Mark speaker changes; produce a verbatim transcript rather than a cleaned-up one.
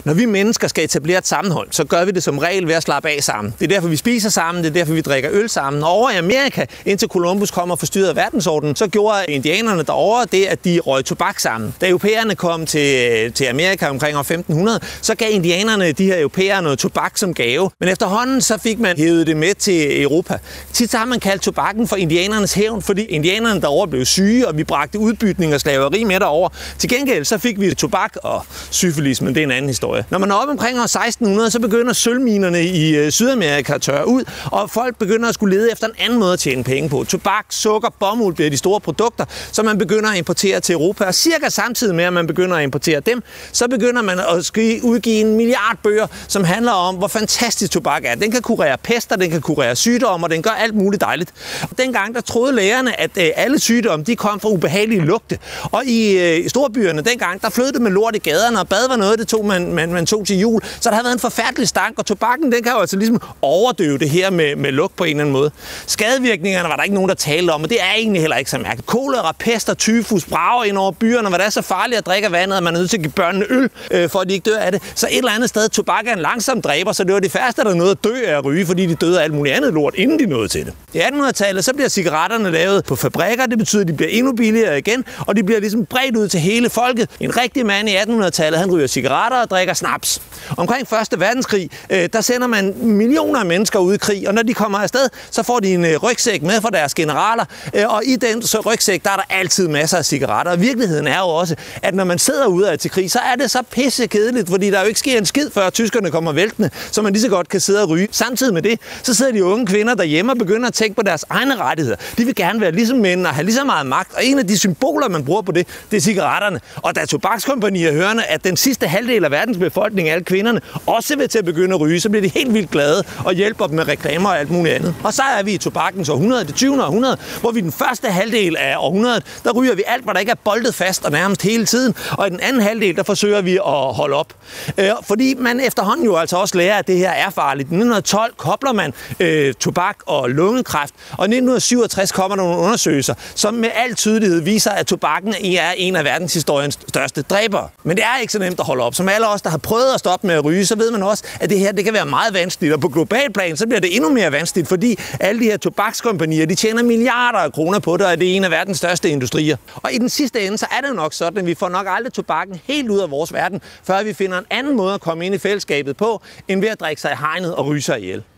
Speaker 1: Når vi mennesker skal etablere et sammenhold, så gør vi det som regel ved at slappe af sammen. Det er derfor, vi spiser sammen, det er derfor, vi drikker øl sammen. Og over i Amerika, indtil Columbus kom og forstyrrede verdensordenen, så gjorde indianerne derovre det, at de røg tobak sammen. Da europæerne kom til, til Amerika omkring år femten hundrede, så gav indianerne de her europæere noget tobak som gave. Men efterhånden så fik man hævet det med til Europa. Tit har man kaldt tobakken for indianernes hævn, fordi indianerne derovre blev syge, og vi bragte udbytning og slaveri med derover. Til gengæld så fik vi tobak og syfilis, men det er en anden historie. Når man er oppe omkring år seksten hundrede, så begynder sølvminerne i Sydamerika at tørre ud, og folk begynder at skulle lede efter en anden måde at tjene penge på. Tobak, sukker, bomuld bliver de store produkter, som man begynder at importere til Europa. Og cirka samtidig med, at man begynder at importere dem, så begynder man at udgive en milliard bøger, som handler om, hvor fantastisk tobak er. Den kan kurere pester, den kan kurere sygdomme, og den gør alt muligt dejligt. Og dengang der troede lægerne, at øh, alle sygdomme de kom fra ubehagelige lugte. Og i, øh, i storbyerne dengang, der flød det med lort i gaderne, og bad var noget, det tog man, man, man tog til jul. Så der har været en forfærdelig stank, og tobakken den kan jo altså ligesom overdøve det her med, med lugt på en eller anden måde. Skadevirkningerne var der ikke nogen, der talte om, og det er egentlig heller ikke så mærkeligt. Kolera, pester, tyfus, brager ind over byerne, hvor det er så farligt at drikke vandet, at man er nødt til at give børnene øl, øh, for at de ikke dør af det. Så et eller andet sted, tobak er en langsom dræber, så det var de færreste, der nåede at dø af at ryge, fordi de døde af alt muligt andet lort, inden de nåede til det. I attenhundredetallet, så bliver cigaretterne lavet på fabrikker, det betyder, at de bliver endnu billigere igen, og de bliver ligesom bredt ud til hele folket. En rigtig mand i attenhundredetallet, han ryger cigaretter og drikker snaps. Omkring første verdenskrig, øh, der sender man millioner af mennesker ud i krig, og når de kommer afsted, så får de en øh, rygsæk med fra deres generaler, øh, og i den så rygsæk, der er der altid masser af cigaretter. Og virkeligheden er jo også, at når man sidder ude af til krig, så er det så pisse kedeligt, fordi der jo ikke sker en skid, før tyskerne kommer væltende, så man lige så godt kan sidde og ryge. Samtidig med det, så sidder de unge kvinder derhjemme og begynder at tænke på deres egne rettigheder. De vil gerne være ligesom mænd og have lige så meget magt, og en af de symboler, man bruger på det, det er cigaretterne. Og da tobakskompanier hører, at den sidste halvdel af verdens befolkning, alle kvinderne, også vil til at begynde at ryge, så bliver de helt vildt glade og hjælper dem med reklamer og alt muligt andet. Og så er vi i tobakkens århundrede, det tyvende århundrede, hvor vi den første halvdel af århundredet, der ryger vi alt, hvad der ikke er boltet fast og nærmest hele tiden, og i den anden halvdel, der forsøger vi at holde op. Øh, fordi man efterhånden jo altså også lærer, at det her er farligt. I nitten tolv kobler man øh, tobak og lungekræft, og i nitten syvogtres kommer der nogle undersøgelser, som med al tydelighed viser, at tobakken er en af verdenshistoriens største dræbere. Men det er ikke så nemt at holde op. Som alle os, der har prøvet at stoppe med at ryge, så ved man også, at det her det kan være meget vanskeligt, og på global plan, så bliver det endnu mere vanskeligt, fordi alle de her tobakskompanier, de tjener milliarder af kroner på det, og det er en af verdens største industrier. Og i den sidste ende, så er det jo nok sådan, at vi får nok aldrig tobakken helt ud af vores verden, før vi finder en anden måde at komme ind i fællesskabet på, end ved at drikke sig i hegnet og ryge sig ihjel.